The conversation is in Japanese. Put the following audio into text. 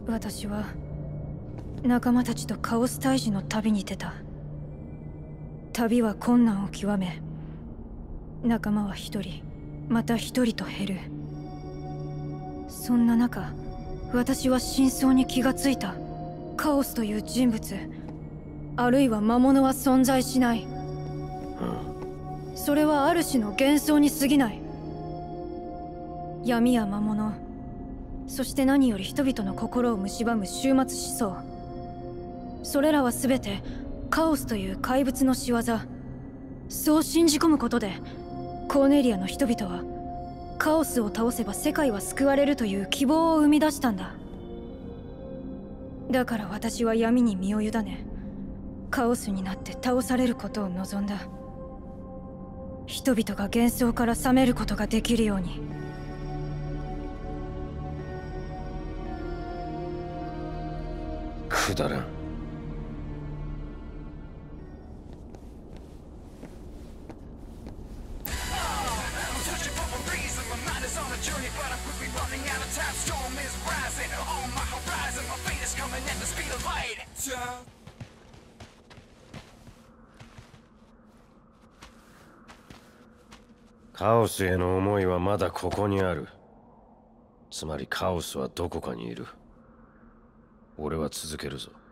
私は仲間たちとカオス退治の旅に出た。旅は困難を極め、仲間は一人また一人と減る。そんな中、私は真相に気がついた。カオスという人物、あるいは魔物は存在しない。それはある種の幻想に過ぎない。闇や魔物、そして何より人々の心を蝕む終末思想、それらは全てカオスという怪物の仕業。そう信じ込むことでコーネリアの人々はカオスを倒せば世界は救われるという希望を生み出したんだ。だから私は闇に身を委ね、カオスになって倒されることを望んだ。人々が幻想から覚めることができるように。 くだらん。カオスへの思いはまだここにある。つまりカオスはどこかにいる。俺は続けるぞ。